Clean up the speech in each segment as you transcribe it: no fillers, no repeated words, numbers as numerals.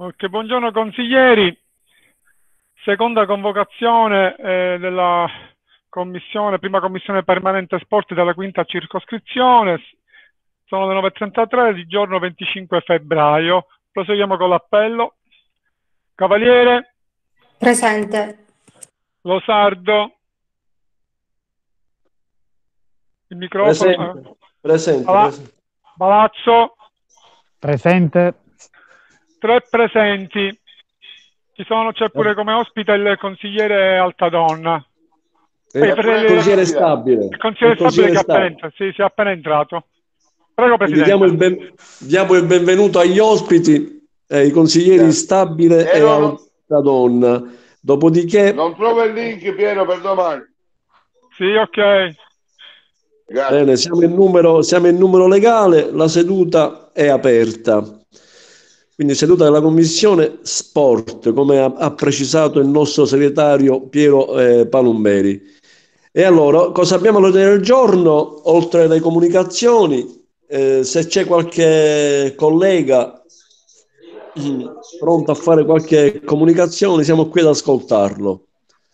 Ok, buongiorno consiglieri, seconda convocazione della commissione, prima commissione permanente sport della quinta circoscrizione, sono le 9:33 di giorno 25 febbraio, proseguiamo con l'appello. Cavaliere, Presente. Losardo, il microfono, Presente, presente, Pala- presente. Palazzo, Presente. 3 presenti. C'è pure come ospite il consigliere Altadonna. Il consigliere Il stabile. consigliere stabile che sì, è appena entrato. Prego, Quindi Presidente. diamo il benvenuto agli ospiti, i consiglieri Stabile e Altadonna. Dopodiché, non trovo il link, Piero, per domani. Sì, ok. Grazie. bene, siamo in numero legale, la seduta è aperta. Quindi seduta della Commissione Sport, come ha precisato il nostro segretario Piero Palumberi. E allora, cosa abbiamo all'ordine del giorno? Oltre alle comunicazioni, se c'è qualche collega pronto a fare qualche comunicazione, siamo qui ad ascoltarlo.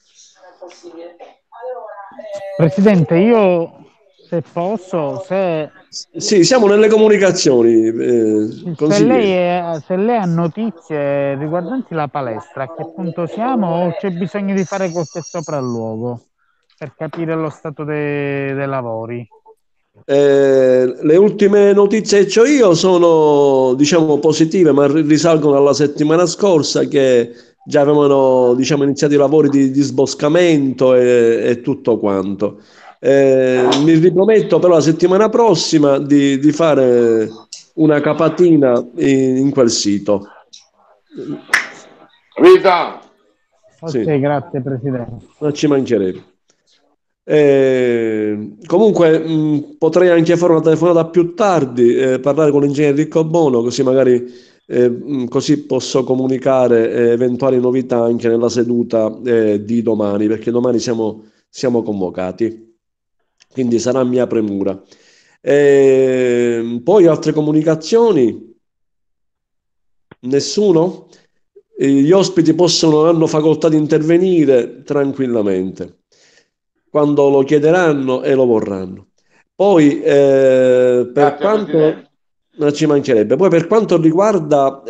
Presidente, io se posso, se Sì, siamo nelle comunicazioni, consigliere. se lei ha notizie riguardanti la palestra, a che punto siamo o c'è bisogno di fare qualche sopralluogo per capire lo stato dei lavori? Le ultime notizie che ho io sono, diciamo, positive, ma risalgono alla settimana scorsa che già avevano, diciamo, iniziato i lavori di sboscamento e tutto quanto. Mi riprometto però la settimana prossima di fare una capatina in quel sito. Rita! Ok, Sì, grazie Presidente. non ci mancherebbe. Comunque potrei anche fare una telefonata più tardi, parlare con l'ingegnere Riccobono, così magari così posso comunicare eventuali novità anche nella seduta di domani, perché domani siamo convocati, quindi sarà mia premura. Poi altre comunicazioni? Nessuno? Gli ospiti hanno facoltà di intervenire tranquillamente quando lo chiederanno e lo vorranno. Poi, per Grazie, quanto Presidente. non ci mancherebbe, poi per quanto riguarda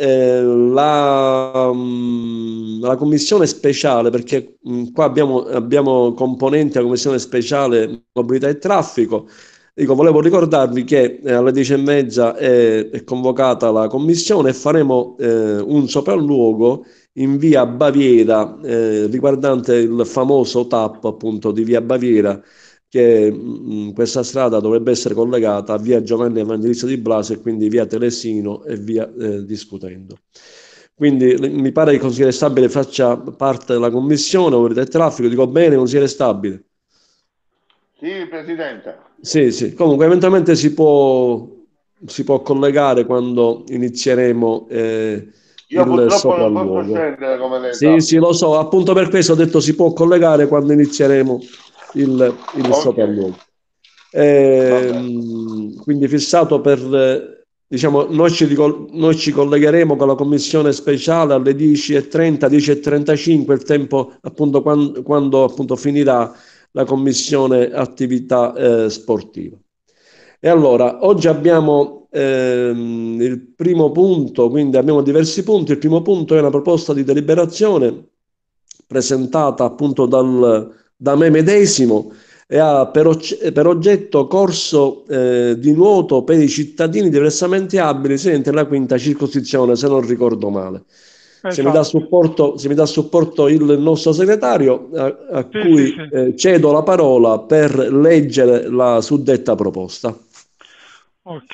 la commissione speciale, perché qua abbiamo componenti della commissione speciale mobilità e traffico. Dico, volevo ricordarvi che alle 10:30 è convocata la commissione e faremo un sopralluogo in via Baviera, riguardante il famoso TAP appunto di via Baviera, che questa strada dovrebbe essere collegata a via Giovanni Evangelista di Blasi e quindi via Telesino e via Discutendo. Quindi mi pare che il consigliere Stabile faccia parte della commissione mobilità e traffico. Dico bene, consigliere Stabile? Sì, Presidente. Sì, sì. Comunque eventualmente si può collegare quando inizieremo Io il purtroppo non posso sopralluogo. scendere, come lei Sì, sa. sì, lo so, appunto per questo ho detto si può collegare quando inizieremo il Ok, sopralluogo. va bene. Quindi fissato per, diciamo, noi ci collegheremo con la commissione speciale alle 10:30, 10:35, il tempo appunto quando appunto finirà la commissione attività sportiva. E allora, oggi abbiamo il primo punto, quindi abbiamo diversi punti. Il primo punto è una proposta di deliberazione presentata appunto da me medesimo e ha per oggetto corso di nuoto per i cittadini diversamente abili residenti nella quinta circoscrizione, se non ricordo male. Esatto. Se mi dà supporto il nostro segretario, a Sì, sì, cui sì. cedo la parola per leggere la suddetta proposta. Ok.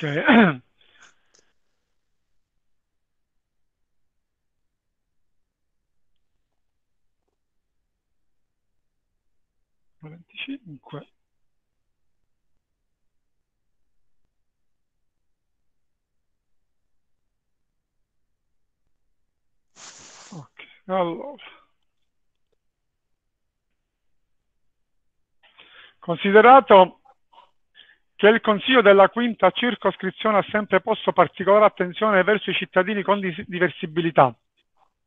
25. Ok, allora. Considerato che il Consiglio della quinta circoscrizione ha sempre posto particolare attenzione verso i cittadini con diversibilità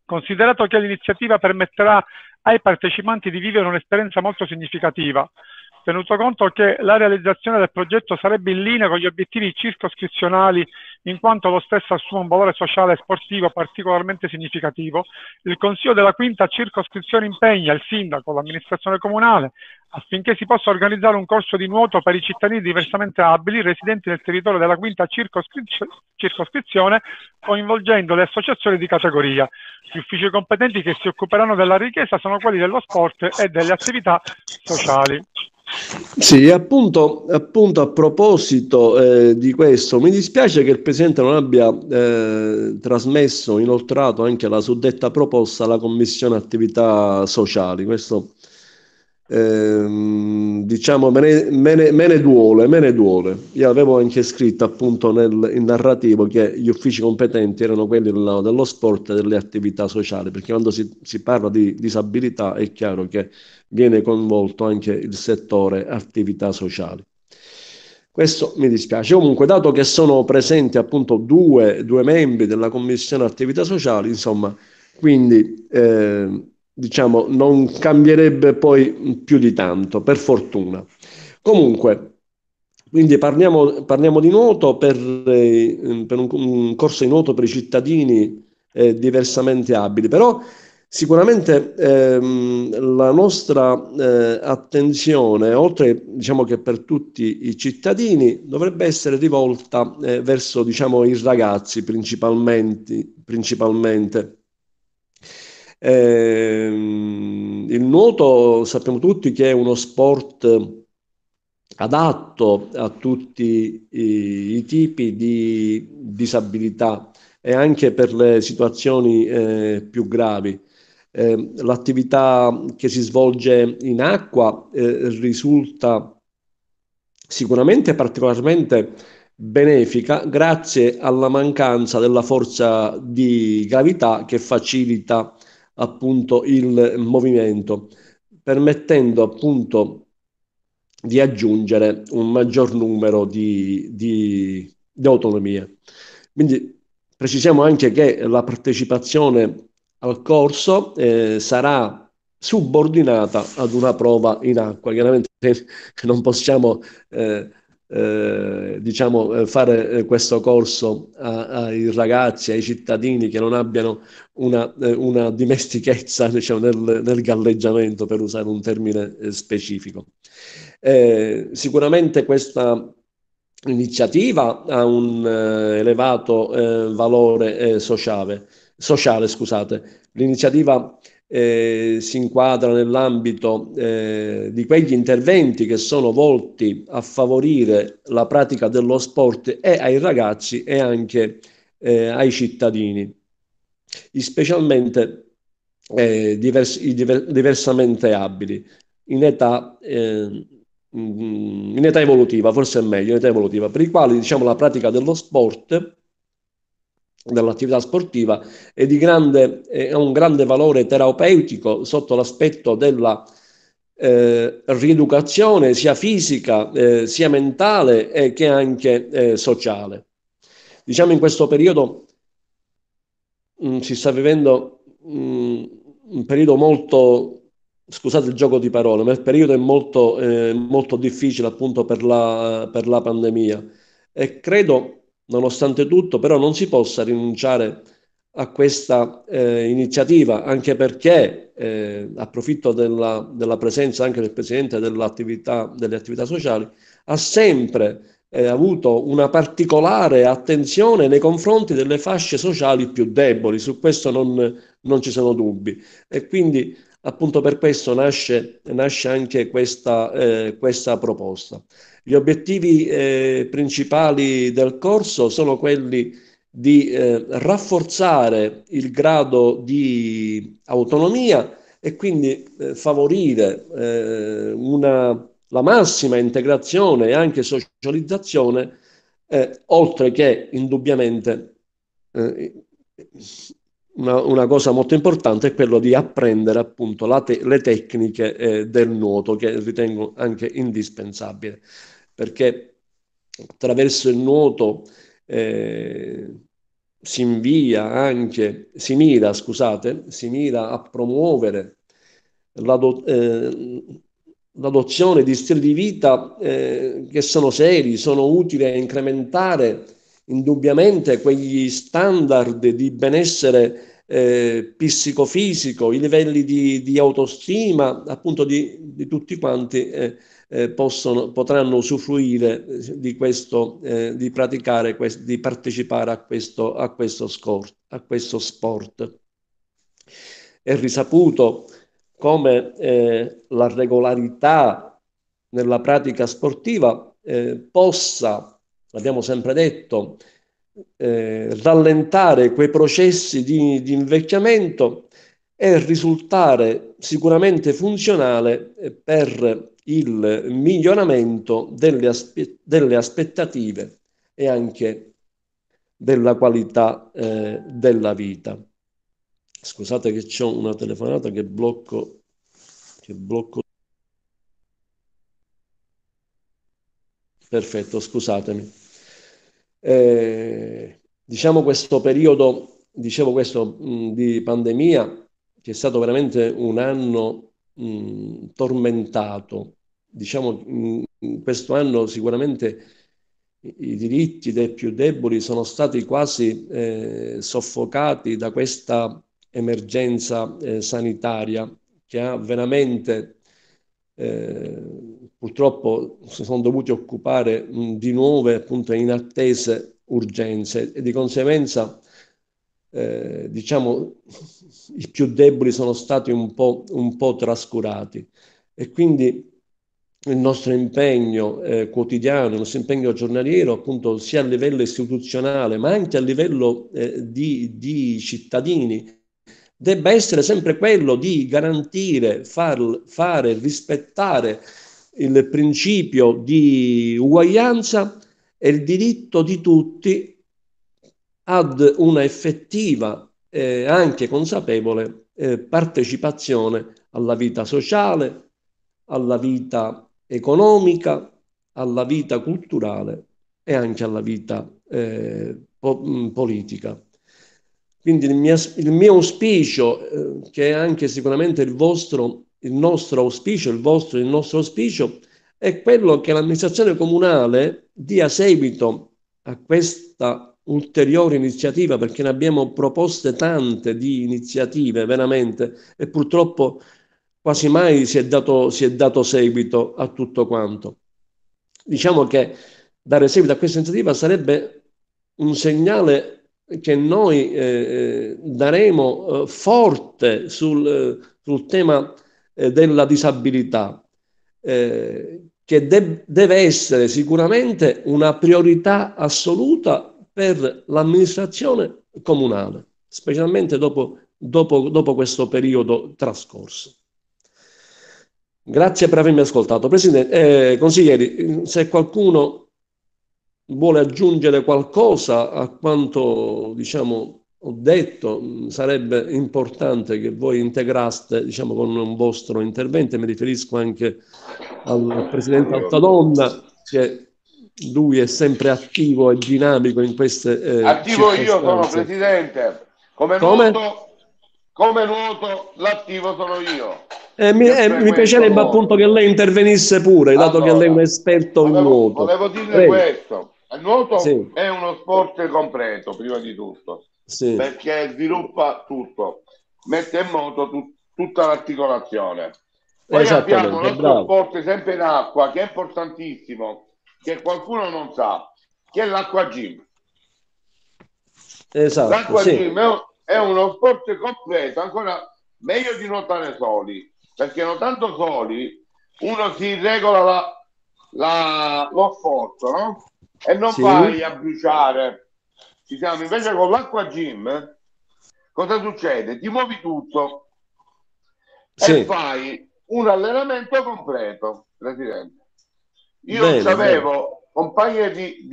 Considerato che l'iniziativa permetterà ai partecipanti di vivere un'esperienza molto significativa, tenuto conto che la realizzazione del progetto sarebbe in linea con gli obiettivi circoscrizionali in quanto lo stesso assume un valore sociale e sportivo particolarmente significativo, il Consiglio della Quinta Circoscrizione impegna il Sindaco, l'amministrazione comunale, affinché si possa organizzare un corso di nuoto per i cittadini diversamente abili residenti nel territorio della Quinta Circoscrizione, coinvolgendo le associazioni di categoria. Gli uffici competenti che si occuperanno della richiesta sono quelli dello sport e delle attività sociali. Sì, appunto a proposito di questo, mi dispiace che il Presidente non abbia trasmesso, inoltrato anche la suddetta proposta alla Commissione Attività Sociali. Questo diciamo me ne duole. Io avevo anche scritto appunto in narrativo che gli uffici competenti erano quelli dello sport e delle attività sociali, perché quando si parla di disabilità è chiaro che viene coinvolto anche il settore attività sociali. Questo mi dispiace. Comunque, dato che sono presenti appunto due membri della Commissione Attività Sociali, insomma, quindi diciamo non cambierebbe poi più di tanto, per fortuna. Comunque, quindi parliamo di nuoto per un corso di nuoto per i cittadini diversamente abili, però sicuramente la nostra attenzione, oltre diciamo che per tutti i cittadini, dovrebbe essere rivolta verso diciamo i ragazzi principalmente. Il nuoto sappiamo tutti che è uno sport adatto a tutti i tipi di disabilità e anche per le situazioni più gravi. L'attività che si svolge in acqua risulta sicuramente particolarmente benefica grazie alla mancanza della forza di gravità che facilita appunto il movimento, permettendo appunto di aggiungere un maggior numero di autonomie. Quindi precisiamo anche che la partecipazione al corso sarà subordinata ad una prova in acqua. Chiaramente non possiamo diciamo, fare questo corso ai ragazzi, ai cittadini che non abbiano una dimestichezza diciamo, nel galleggiamento, per usare un termine specifico. Sicuramente questa iniziativa ha un elevato valore sociale, scusate. L'iniziativa si inquadra nell'ambito di quegli interventi che sono volti a favorire la pratica dello sport e ai ragazzi e anche ai cittadini, specialmente diversamente abili, in età evolutiva, forse è meglio, in età evolutiva, per i quali diciamo, la pratica dello sport, dell'attività sportiva, ha un grande valore terapeutico sotto l'aspetto della rieducazione sia fisica, sia mentale che anche sociale. Diciamo in questo periodo si sta vivendo un periodo molto, scusate il gioco di parole, ma il periodo è molto difficile appunto per la pandemia e credo, nonostante tutto, però non si possa rinunciare a questa iniziativa, anche perché approfitto della presenza anche del Presidente delle attività sociali, ha sempre avuto una particolare attenzione nei confronti delle fasce sociali più deboli, su questo non ci sono dubbi e quindi appunto per questo nasce anche questa proposta. Gli obiettivi principali del corso sono quelli di rafforzare il grado di autonomia e quindi favorire la massima integrazione e anche socializzazione, oltre che indubbiamente una cosa molto importante è quello di apprendere appunto le tecniche del nuoto, che ritengo anche si mira, scusate, si mira a promuovere l'adozione di stili di vita che sono seri, sono utili a incrementare indubbiamente quegli standard di benessere psicofisico, i livelli di autostima, appunto di tutti quanti potranno usufruire di questo, di praticare, di partecipare a questo sport. È risaputo come la regolarità nella pratica sportiva possa, l'abbiamo sempre detto, rallentare quei processi di invecchiamento e risultare sicuramente funzionale per il miglioramento delle aspettative e anche della qualità della vita. Scusate che c'ho una telefonata che blocco. Perfetto, scusatemi. Diciamo questo periodo, dicevo questo di pandemia, che è stato veramente un anno tormentato. Diciamo, in questo anno sicuramente i diritti dei più deboli sono stati quasi soffocati da questa emergenza sanitaria che ha veramente purtroppo si sono dovuti occupare di nuove appunto inattese urgenze e di conseguenza diciamo i più deboli sono stati un po' trascurati e quindi il nostro impegno quotidiano, il nostro impegno giornaliero, appunto, sia a livello istituzionale, ma anche a livello di cittadini, debba essere sempre quello di garantire, fare, rispettare il principio di uguaglianza e il diritto di tutti ad una effettiva e anche consapevole partecipazione alla vita sociale, alla vita economica, alla vita culturale e anche alla vita politica. Quindi il mio auspicio, che è anche sicuramente il nostro auspicio, il nostro auspicio, è quello che l'amministrazione comunale dia seguito a questa ulteriore iniziativa, perché ne abbiamo proposte tante di iniziative veramente e purtroppo quasi mai si è dato seguito a tutto quanto. Diciamo che dare seguito a questa iniziativa sarebbe un segnale che noi daremo forte sul tema della disabilità, che deve essere sicuramente una priorità assoluta per l'amministrazione comunale, specialmente dopo questo periodo trascorso. Grazie per avermi ascoltato. Presidente, consiglieri, se qualcuno vuole aggiungere qualcosa a quanto, diciamo, ho detto, sarebbe importante che voi integraste, diciamo, con un vostro intervento. Mi riferisco anche al Presidente Altadonna, che lui è sempre attivo e dinamico in queste attivo io sono circostanze. Presidente, come nuoto l'attivo sono io. Mi piacerebbe appunto che lei intervenisse pure, dato che lei è un esperto in nuoto. Volevo dirle questo: il nuoto sì. è uno sport completo, prima di tutto, sì. perché sviluppa tutto, mette in moto tutta l'articolazione. Poi abbiamo un altro sport sempre in acqua che è importantissimo, che qualcuno non sa, che è l'acqua gym. Esatto, l'acqua gym è uno sport completo, ancora meglio di nuotare soli, perché nuotando soli uno si regola lo sforzo, no? E non vai a bruciare. Invece con l'acqua gym cosa succede? Ti muovi tutto e fai un allenamento completo, Presidente. Io avevo compagni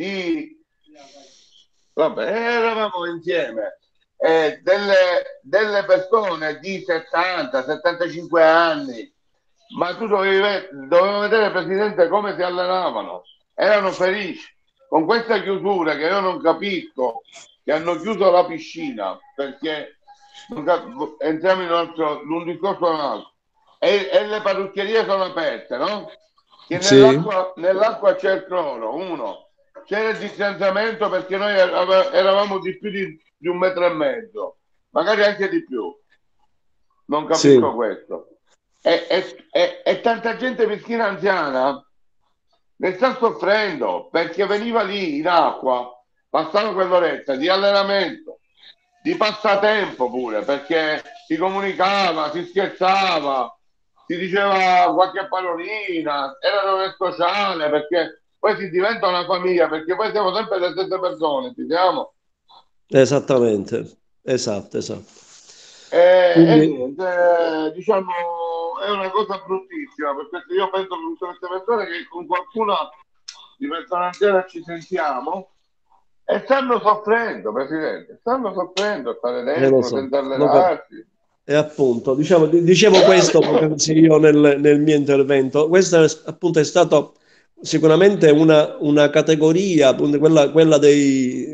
vabbè, eravamo insieme delle persone di 70-75 anni, ma tu dovevi vedere, Presidente, come si allenavano. Erano felici con questa chiusura che io non capisco, che hanno chiuso la piscina perché entriamo in un discorso altro, e le parrucchierie sono aperte, no? Che Sì. nell'acqua c'è il cloro, uno, c'era il distanziamento perché noi eravamo di più di 1,5 metri, magari anche di più, non capisco questo. E tanta gente meschina anziana ne sta soffrendo perché veniva lì in acqua, passava quell'oretta di allenamento, di passatempo pure, perché si comunicava, si scherzava, si diceva qualche parolina, era un sociale, perché poi si diventa una famiglia, perché poi siamo sempre le stesse persone, ci siamo? Esattamente, esatto. E niente, diciamo, è una cosa bruttissima, perché io penso che tutte queste persone, che con qualcuna di persone anziane ci sentiamo, e stanno soffrendo, Presidente, stanno soffrendo a stare dentro, senza allenarsi. E appunto, dicevo questo io nel mio intervento. Questa appunto è stata sicuramente una categoria, appunto, quella dei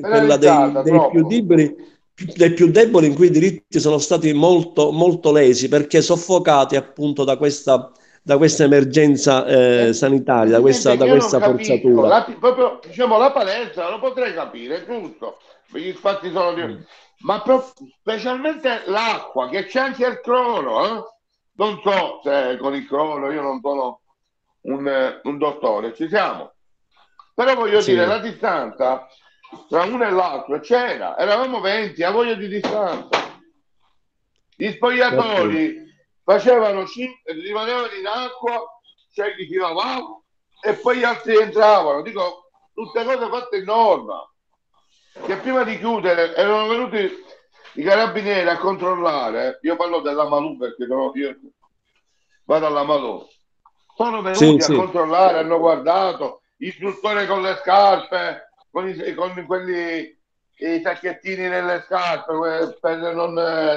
più deboli, in cui i diritti sono stati molto, molto lesi, perché soffocati appunto da questa emergenza sanitaria, da questa forzatura. Proprio, diciamo, la palestra lo potrei capire, giusto? Gli spazi sono ma specialmente l'acqua, che c'è anche il cloro, non so se con il cloro, io non sono un dottore, ci siamo, però voglio dire, la distanza tra uno e l'altro c'era, eravamo 20, a voglia di distanza. Gli spogliatori facevano, rimanevano in acqua, c'è chi si lavava e poi gli altri entravano. Dico, tutte cose fatte in norma, che prima di chiudere erano venuti i carabinieri a controllare. Io parlo della Malù, perché io vado alla Malù. Sono venuti a controllare, hanno guardato, istruttore con le scarpe, con quelli, i sacchettini nelle scarpe per non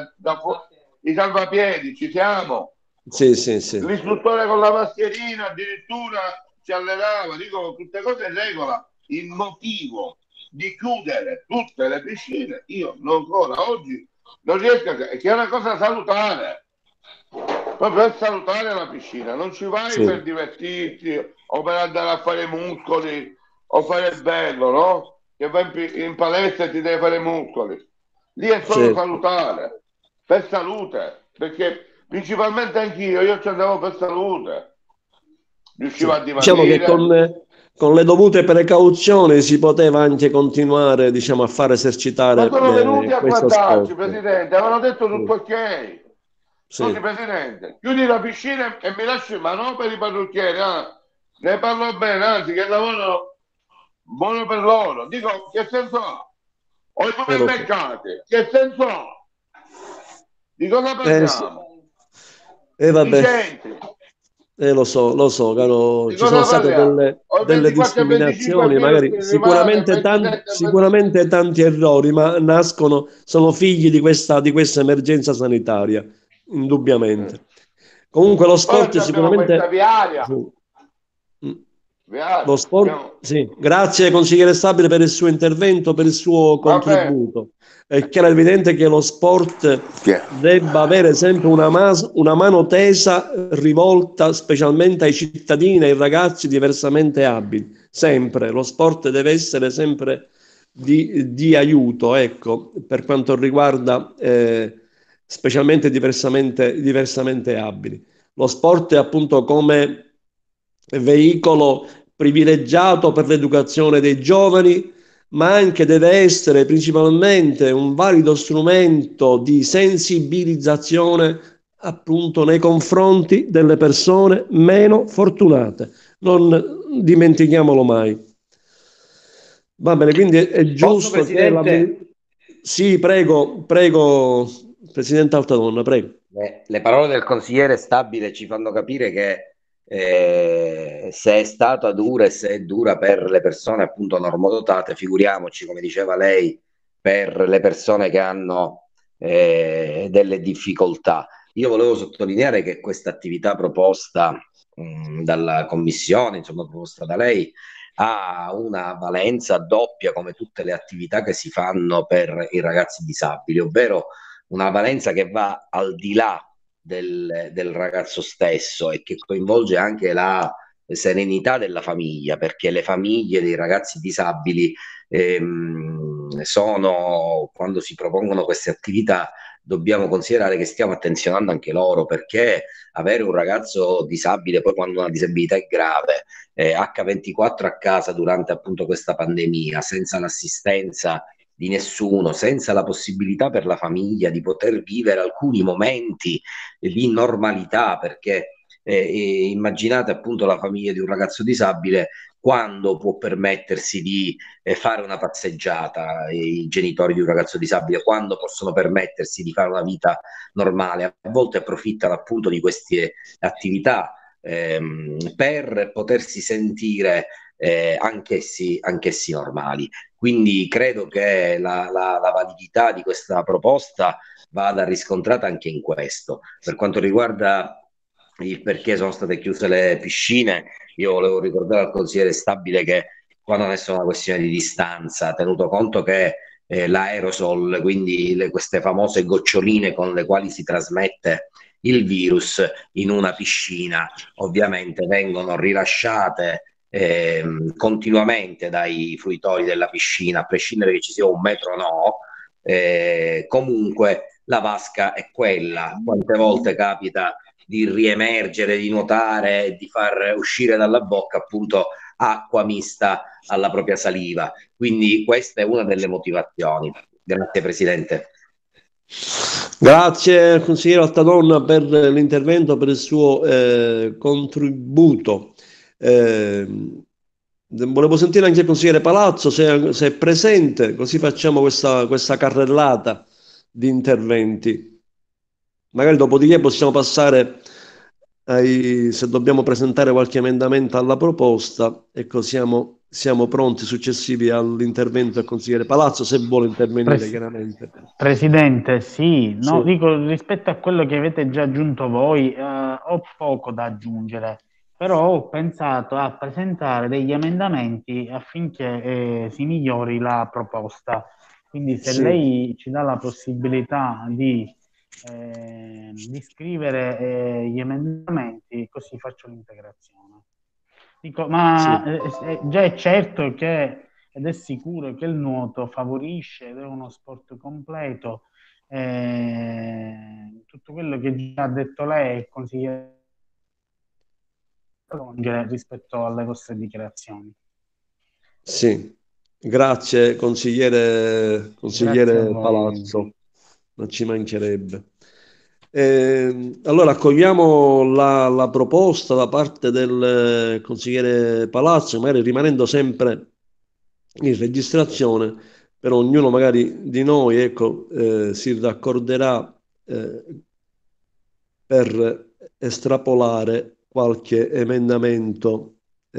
i salvapiedi, ci siamo. L'istruttore con la mascherina addirittura ci allenava. Dico, tutte cose in regola. Il motivo di chiudere tutte le piscine, io ancora oggi non riesco a che è una cosa salutare, proprio per salutare la piscina, non ci vai per divertirti o per andare a fare muscoli o fare il bello, no? Che vai in palestra e ti devi fare muscoli, lì è solo salutare, per salute, perché principalmente anch'io ci andavo per salute, riuscivo a dimagrire. Diciamo che con le dovute precauzioni si poteva anche continuare, diciamo, a far esercitare. Ma sono venuti a guardarci, sport. Presidente, avevano detto tutto ok. Scusi, Presidente, chiudi la piscina e mi lasci, ma non per i parrucchieri, ne parlo bene, anzi che lavoro buono per loro. Dico, che senso ha? O i supermercati, che senso ha? Di cosa parliamo? Vabbè. Lo so, caro, ci sono state delle discriminazioni, magari sicuramente tanti errori, ma sono figli di questa emergenza sanitaria, indubbiamente. Comunque lo sport sicuramente... Lo sport, Grazie consigliere Stabile per il suo intervento, per il suo contributo. È chiaro, evidente che lo sport debba avere sempre una mano tesa rivolta specialmente ai cittadini, ai ragazzi diversamente abili. Sempre, lo sport deve essere sempre di aiuto, ecco, per quanto riguarda specialmente diversamente abili. Lo sport è appunto come veicolo privilegiato per l'educazione dei giovani, ma anche deve essere principalmente un valido strumento di sensibilizzazione appunto nei confronti delle persone meno fortunate. Non dimentichiamolo mai. Va bene, quindi è giusto che Sì, prego, Presidente Altadonna, prego. Le parole del consigliere Stabile ci fanno capire che se è stata dura e se è dura per le persone appunto normodotate, figuriamoci, come diceva lei, per le persone che hanno delle difficoltà. Io volevo sottolineare che questa attività proposta dalla Commissione, insomma proposta da lei, ha una valenza doppia come tutte le attività che si fanno per i ragazzi disabili, ovvero una valenza che va al di là del ragazzo stesso e che coinvolge anche la serenità della famiglia, perché le famiglie dei ragazzi disabili sono, quando si propongono queste attività, dobbiamo considerare che stiamo attenzionando anche loro, perché avere un ragazzo disabile poi quando una disabilità è grave, H24 a casa durante appunto questa pandemia, senza l'assistenza di nessuno, senza la possibilità per la famiglia di poter vivere alcuni momenti di normalità, perché immaginate appunto la famiglia di un ragazzo disabile quando può permettersi di fare una passeggiata, i genitori di un ragazzo disabile quando possono permettersi di fare una vita normale, a volte approfittano appunto di queste attività per potersi sentire anch'essi normali. Quindi credo che la validità di questa proposta vada riscontrata anche in questo. Per quanto riguarda il perché sono state chiuse le piscine, io volevo ricordare al consigliere Stabile che qua non è solo una questione di distanza, tenuto conto che l'aerosol, quindi queste famose goccioline con le quali si trasmette il virus in una piscina, ovviamente vengono rilasciate continuamente dai fruitori della piscina, a prescindere che ci sia un metro o no, comunque la vasca è quella. Quante volte capita di riemergere, di nuotare, di far uscire dalla bocca appunto acqua mista alla propria saliva. Quindi questa è una delle motivazioni. Grazie Presidente. Grazie consigliere Altadonna per l'intervento, per il suo contributo. Volevo sentire anche il consigliere Palazzo se è presente, così facciamo questa carrellata di interventi. Magari dopodiché possiamo passare se dobbiamo presentare qualche emendamento alla proposta, ecco, siamo pronti successivi all'intervento del consigliere Palazzo, se vuole intervenire chiaramente. Presidente, sì, no, Sì. dico rispetto a quello che avete già aggiunto voi, ho poco da aggiungere, però ho pensato a presentare degli emendamenti affinché si migliori la proposta. Quindi se Sì. lei ci dà la possibilità di scrivere gli emendamenti, così faccio l'integrazione. Dico, ma già è certo che, ed è sicuro che il nuoto favorisce ed è uno sport completo. Tutto quello che già ha detto lei, consigliere, rispetto alle vostre dichiarazioni. Sì, grazie consigliere Grazie Palazzo, non ci mancherebbe. Allora accogliamo la proposta da parte del consigliere Palazzo, magari rimanendo sempre in registrazione, però ognuno magari di noi, ecco, si raccorderà per estrapolare qualche emendamento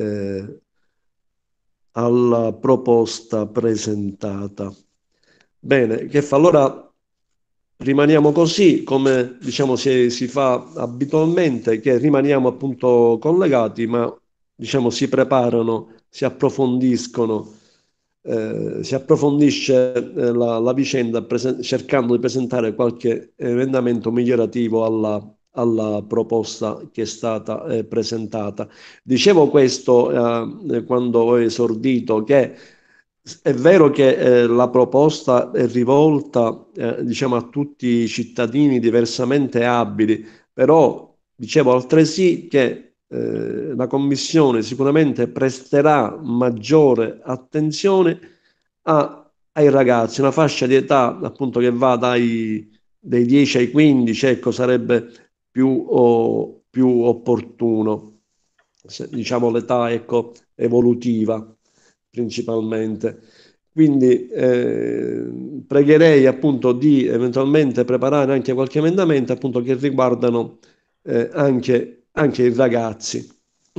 alla proposta presentata. Bene, che fa? Allora rimaniamo così, come diciamo si fa abitualmente, che rimaniamo appunto collegati, ma diciamo si preparano, si approfondiscono, si approfondisce la vicenda cercando di presentare qualche emendamento migliorativo alla proposta che è stata presentata. Dicevo questo quando ho esordito, che è vero che la proposta è rivolta diciamo, a tutti i cittadini diversamente abili, però dicevo altresì che la Commissione sicuramente presterà maggiore attenzione ai ragazzi, una fascia di età appunto che va dai 10 ai 15, ecco, sarebbe più opportuno, diciamo l'età ecco, evolutiva principalmente. Quindi pregherei appunto di eventualmente preparare anche qualche emendamento appunto che riguardano anche i ragazzi.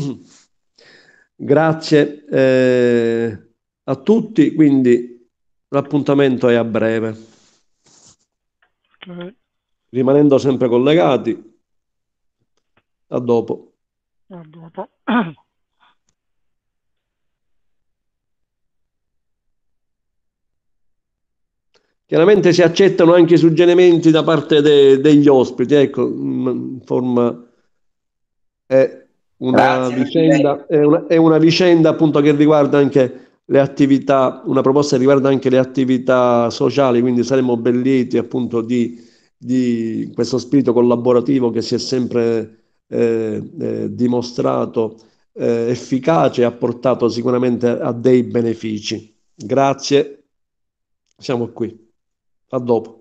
Grazie a tutti, quindi l'appuntamento è a breve. Okay. Rimanendo sempre collegati. A dopo. A dopo. Chiaramente si accettano anche i suggerimenti da parte degli ospiti, ecco, in forma è una Grazie vicenda, è una vicenda appunto che riguarda anche le attività, una proposta che riguarda anche le attività sociali, quindi saremo lieti appunto di questo spirito collaborativo che si è sempre dimostrato efficace e ha portato sicuramente a dei benefici. Grazie, siamo qui. A dopo.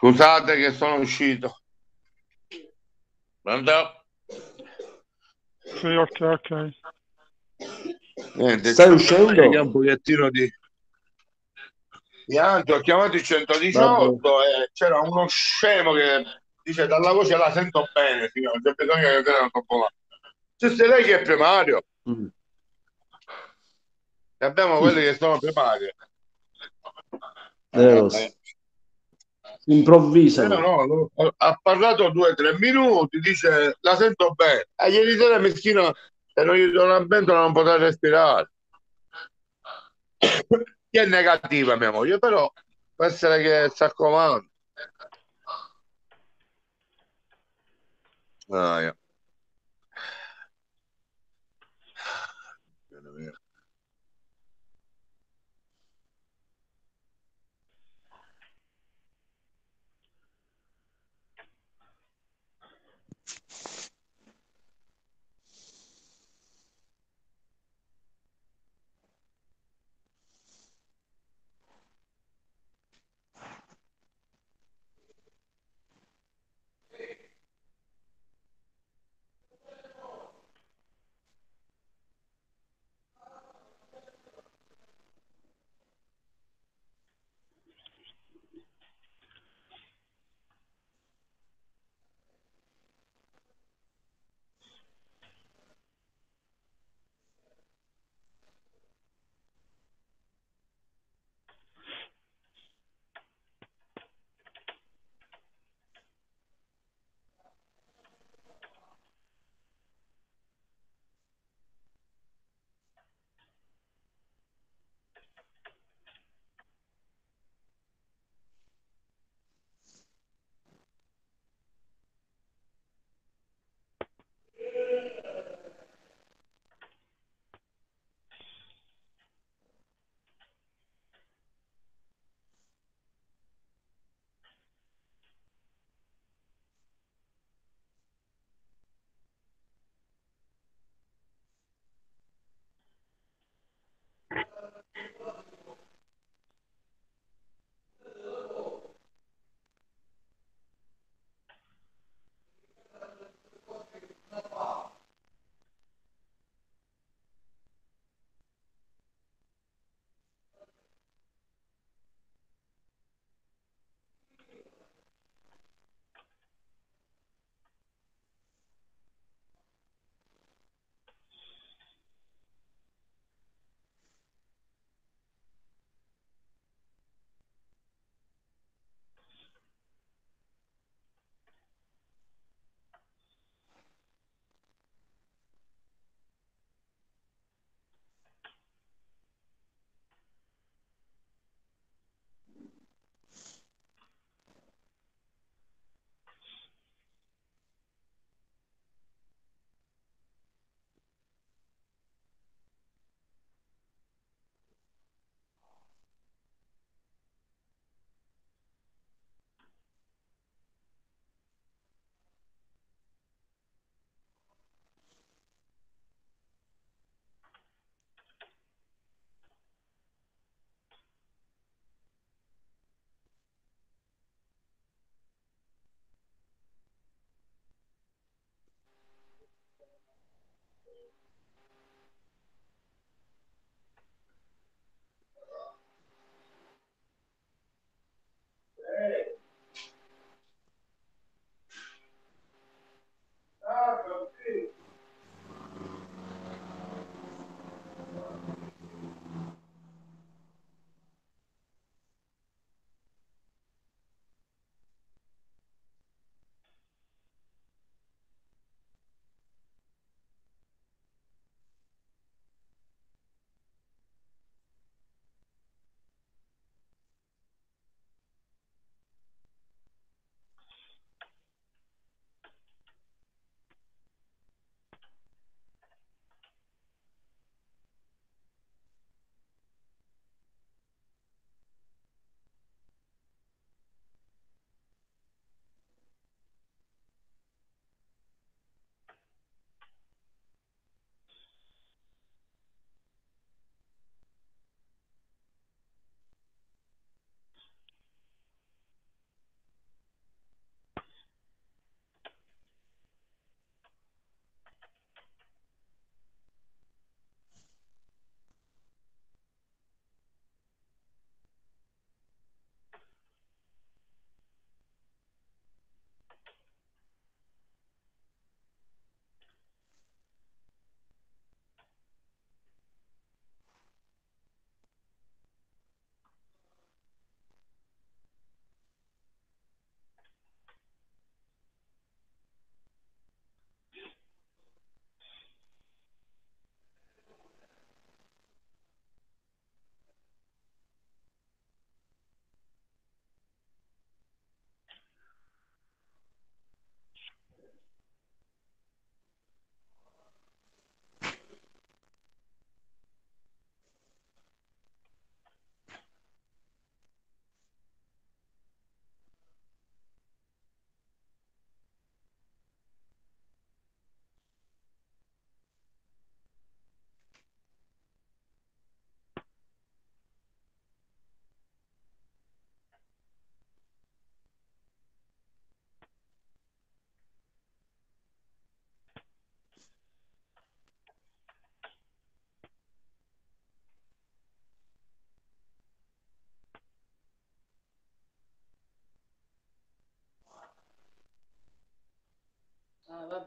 Scusate che sono uscito. Pronto? Sì, ok. Niente, Stai c'è uscendo? un pochettino di ho chiamato il Vabbè. 118 e c'era uno scemo che dice dalla voce la sento bene, signore, c'è bisogno che te la. Se sei lei che è primario, Mm. e abbiamo quelli che sono primari. Lo so. Improvvisano. No, ha parlato 2 o 3 minuti, dice la sento bene. E ieri sera meschino, se non gli do una pentola non potrà respirare. Che è negativa mia moglie, però può essere che si accomanda. Yeah.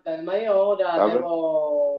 Walter, ma io ora Vabbè. devo...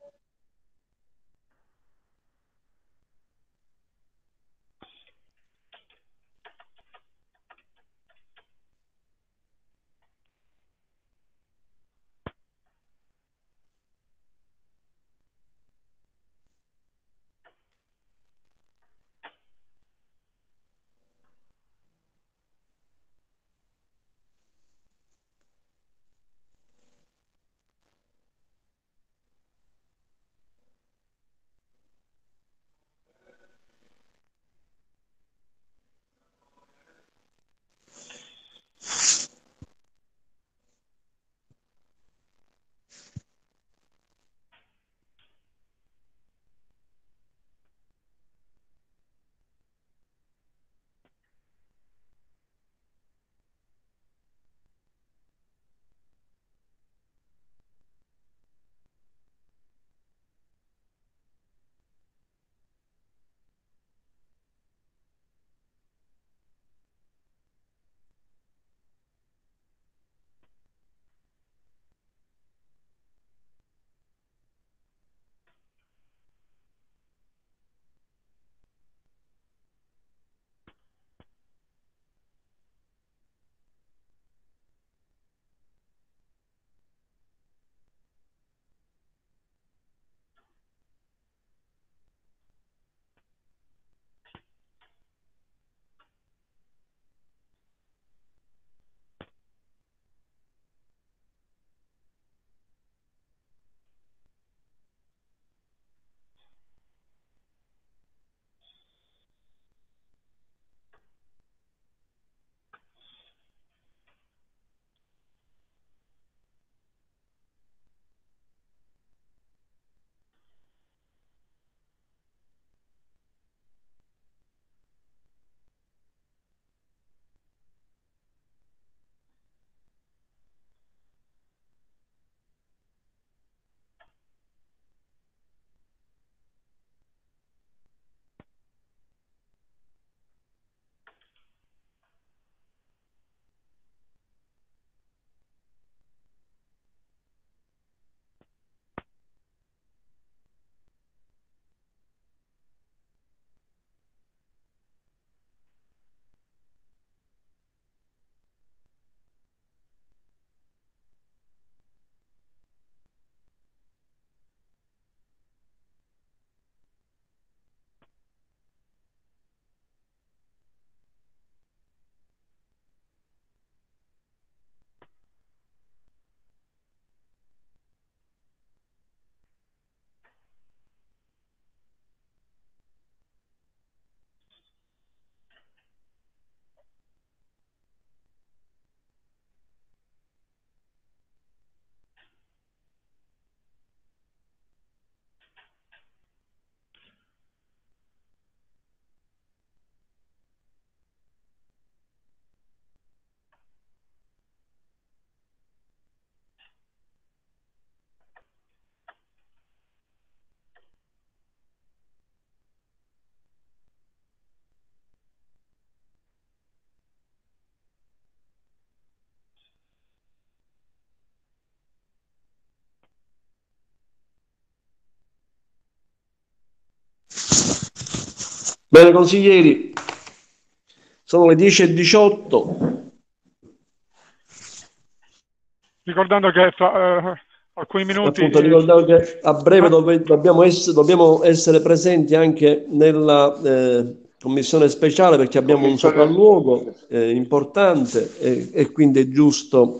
Bene, consiglieri, sono le 10:18. Ricordando che fra alcuni minuti... Appunto, ricordavo che a breve dobbiamo essere presenti anche nella commissione speciale, perché abbiamo un sopralluogo importante e quindi è giusto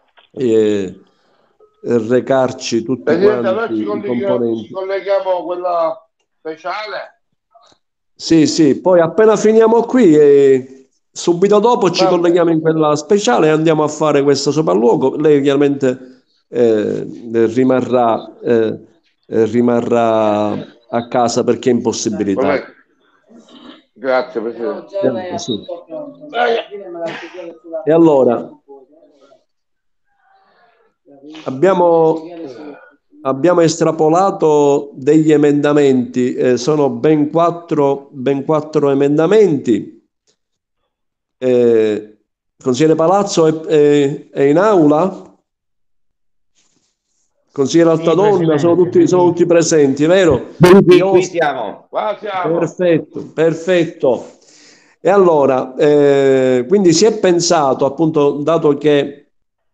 recarci tutti Presidente, allora quanti ci i componenti. colleghiamo a quella speciale. Sì, poi appena finiamo qui, subito dopo ci colleghiamo in quella speciale e andiamo a fare questo sopralluogo. Lei chiaramente rimarrà a casa perché è impossibilitato. Grazie Presidente. Sì. E allora abbiamo estrapolato degli emendamenti, sono ben quattro emendamenti. Consigliere Palazzo è in aula? Consigliere Altadonna, Sì, sono tutti presenti, vero? Qui siamo. Qua siamo. Perfetto. E allora, quindi si è pensato, appunto, dato che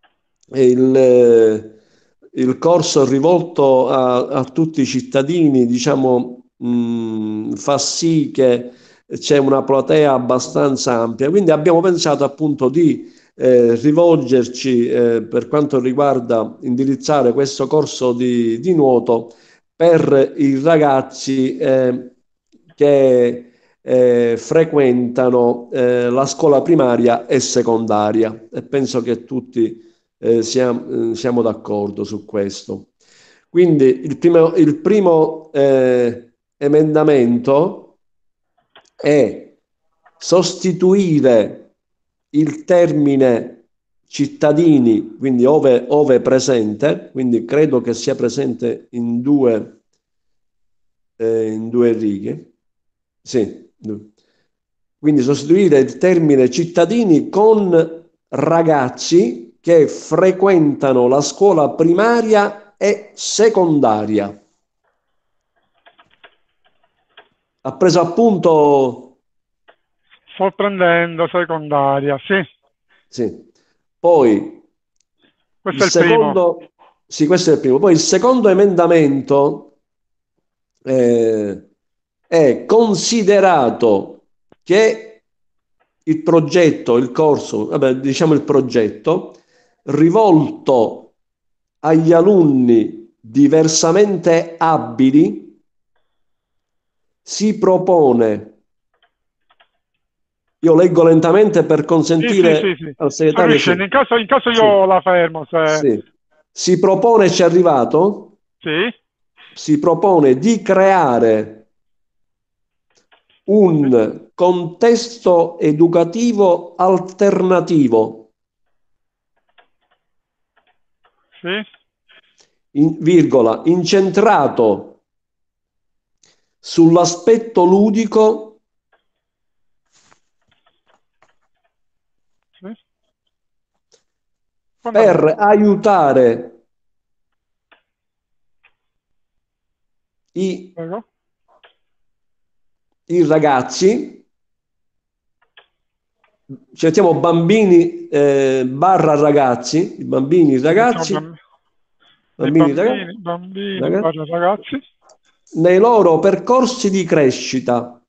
il corso è rivolto a tutti i cittadini, diciamo, fa sì che c'è una platea abbastanza ampia, quindi abbiamo pensato appunto di rivolgerci per quanto riguarda indirizzare questo corso di nuoto per i ragazzi che frequentano la scuola primaria e secondaria, e penso che tutti siamo d'accordo su questo. Quindi il primo emendamento è sostituire il termine cittadini, quindi ove presente, quindi credo che sia presente in due righe. Sì. Quindi sostituire il termine cittadini con ragazzi che frequentano la scuola primaria e secondaria. Ha preso appunto? Sto prendendo secondaria, sì. Sì. Poi Questo è il primo. sì, questo è il primo. Poi il secondo emendamento è considerato che il progetto, il corso, vabbè, diciamo il progetto, rivolto agli alunni diversamente abili, si propone, io leggo lentamente per consentire Sì. al segretario, Riuscendo, in caso sì, io la fermo, se... sì. Si propone, ci è arrivato, Sì, si propone di creare un contesto educativo alternativo, sì, virgola, incentrato sull'aspetto ludico sì. per aiutare i Prego. ragazzi, cerchiamo bambini barra ragazzi, bambini, ragazzi, Bambini, ragazzi, ragazzi. nei loro percorsi di crescita.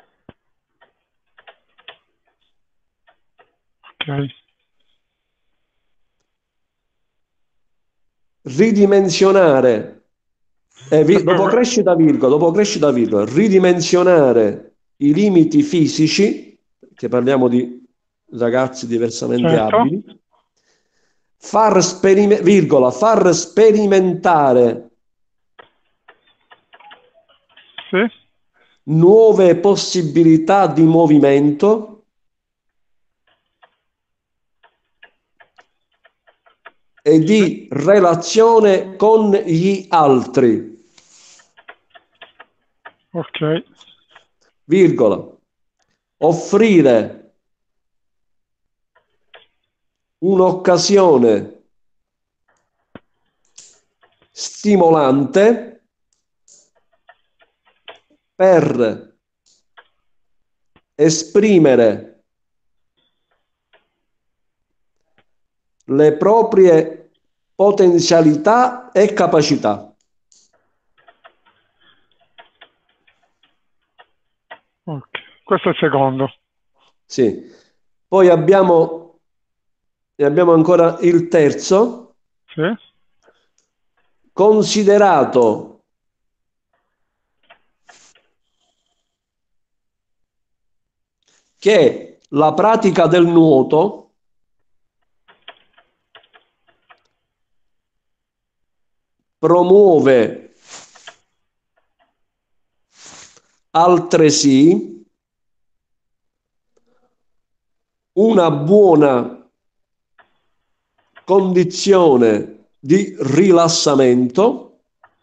Ok. Ridimensionare, dopo crescita virgola, ridimensionare i limiti fisici, che parliamo di ragazzi diversamente Certo. abili, far sperimentare Sì, nuove possibilità di movimento e di relazione con gli altri, ok. virgola, offrire un'occasione stimolante per esprimere le proprie potenzialità e capacità. Ok. Questo è il secondo. Sì. Poi abbiamo ancora il terzo, Sì, considerato che la pratica del nuoto promuove altresì una buona condizione di rilassamento,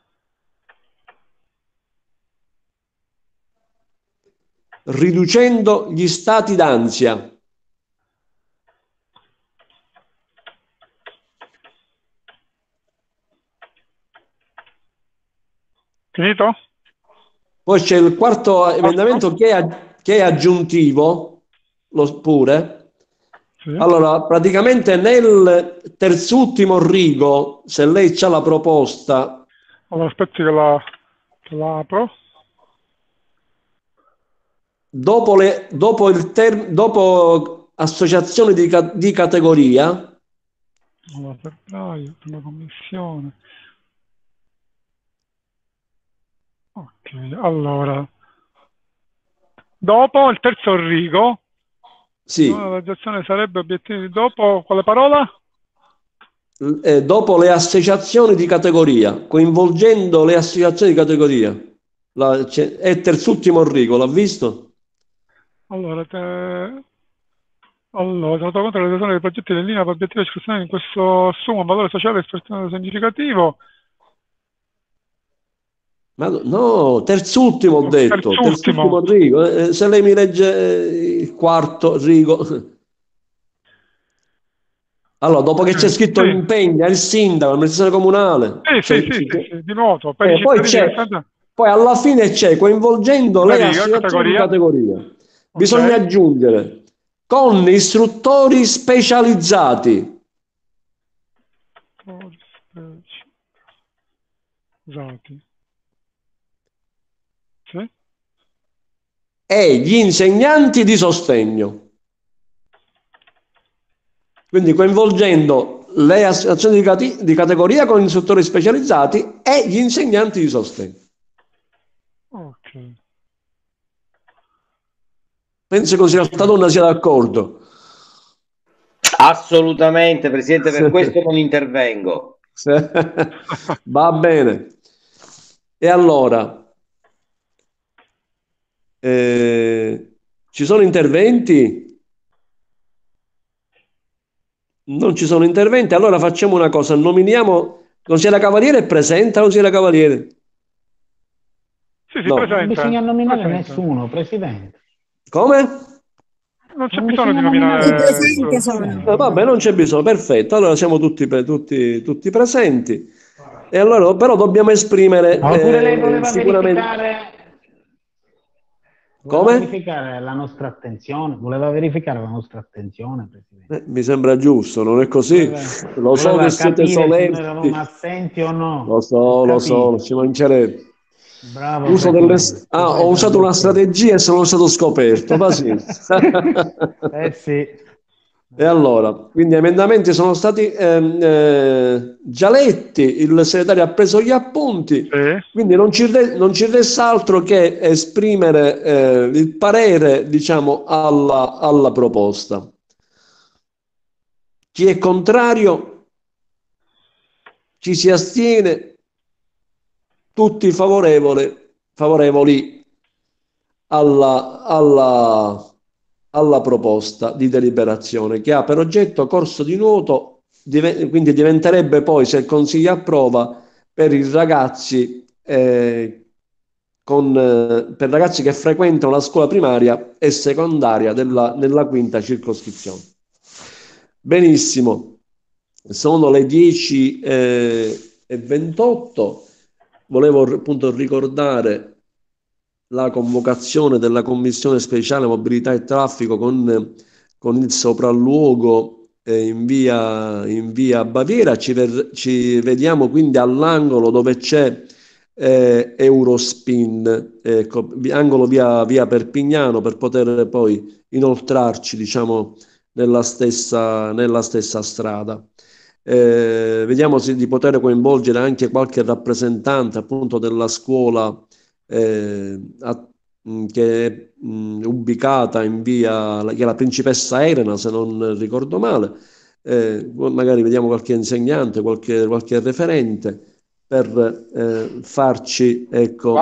riducendo gli stati d'ansia. Finito? Poi c'è il quarto emendamento che è aggiuntivo, pure. Sì. Allora, praticamente nel terzultimo rigo, se lei c'ha la proposta, Allora, aspetti che la apro. dopo associazioni di categoria, Allora, febbraio, prima commissione. Ok, allora. Dopo il terzo rigo, sì, la realizzazione sarebbe obiettivi dopo quale parola? dopo le associazioni di categoria, coinvolgendo le associazioni di categoria. È terzultimo rigo, l'ha visto? Allora, tenuto conto della realizzazione dei progetti in linea per obiettivi istituzionali in questo assumo un valore sociale e significativo. Ma no, terzultimo ho detto, Terzultimo. terzultimo rigo. Se lei mi legge il quarto rigo. Allora, dopo che c'è scritto Sì. impegna il sindaco, l'amministrazione comunale. Sì, di nuovo, per i Poi cittadini poi alla fine c'è coinvolgendo le associazioni di categoria. Bisogna aggiungere con istruttori specializzati. Sì. E gli insegnanti di sostegno. Quindi coinvolgendo le associazioni di categoria con istruttori specializzati e gli insegnanti di sostegno. Ok. Penso che il signor Stadonna sia d'accordo. Assolutamente, Presidente, per questo non intervengo. Va bene. E allora, ci sono interventi? Non ci sono interventi, allora facciamo una cosa, nominiamo, consigliere Cavaliere è presente, consigliere Cavaliere? Sì, No. presente. Non bisogna nominare presente. Nessuno, Presidente. Come? Non c'è bisogno di nominare. Presente sono. Vabbè, non c'è bisogno, perfetto, allora siamo tutti presenti. E allora, però dobbiamo esprimere Oppure lei voleva sicuramente... verificare... Come? Verificare la nostra attenzione, voleva verificare la nostra attenzione, Presidente. Mi sembra giusto, non è così? Lo so che siete solenti. Se noi eravamo attenti o no. Lo so, ci mancherebbe. Bravo. Ho usato una strategia e sono stato scoperto. Pazienza. Sì. E allora, quindi gli emendamenti sono stati già letti, il segretario ha preso gli appunti, quindi non ci resta altro che esprimere il parere, diciamo, alla proposta. Chi è contrario? Chi si astiene? Tutti favorevoli alla proposta di deliberazione che ha per oggetto corso di nuoto, quindi diventerebbe poi, se il Consiglio approva, per i ragazzi per ragazzi che frequentano la scuola primaria e secondaria nella quinta circoscrizione. Benissimo, sono le 10:28. Volevo appunto ricordare la convocazione della Commissione Speciale Mobilità e Traffico con il sopralluogo in via Baviera. Ci vediamo quindi all'angolo dove c'è Eurospin, angolo via Perpignano, per poter poi inoltrarci, diciamo, nella stessa strada. Vediamo di poter coinvolgere anche qualche rappresentante appunto della scuola che è ubicata in via che è la Principessa Elena, se non ricordo male. Magari vediamo qualche insegnante, qualche referente per farci, ecco,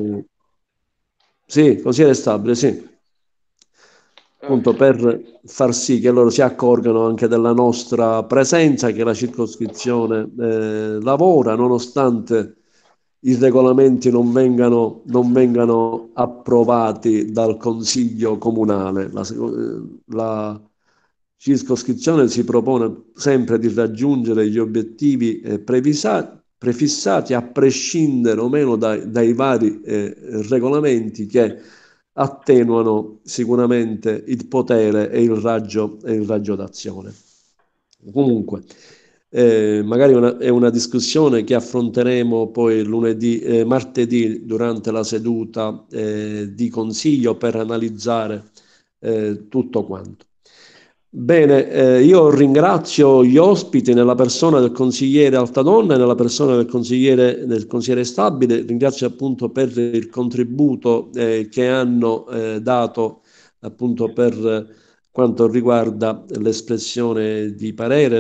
sì, consigliere Stabile, sì, appunto per far sì che loro si accorgano anche della nostra presenza, che la circoscrizione lavora, nonostante i regolamenti non vengano approvati dal Consiglio Comunale. La circoscrizione si propone sempre di raggiungere gli obiettivi prefissati, a prescindere o meno dai vari regolamenti che attenuano sicuramente il potere e il raggio d'azione. Comunque, magari è una discussione che affronteremo poi martedì durante la seduta di consiglio per analizzare tutto quanto. Bene, io ringrazio gli ospiti nella persona del consigliere Altadonna e nella persona del consigliere Stabile, ringrazio appunto per il contributo che hanno dato appunto per quanto riguarda l'espressione di parere.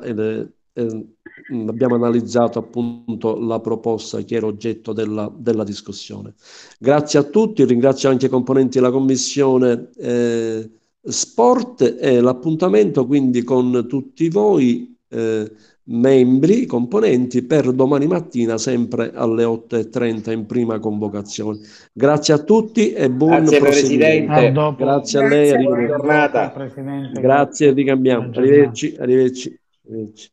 Abbiamo analizzato appunto la proposta che era oggetto della discussione. Grazie a tutti, ringrazio anche i componenti della commissione Sport, e l'appuntamento quindi con tutti voi membri, componenti, per domani mattina sempre alle 8:30 in prima convocazione. Grazie a tutti e buon Presidente. Grazie a lei, buona giornata. Grazie, ricambiamo. Arrivederci.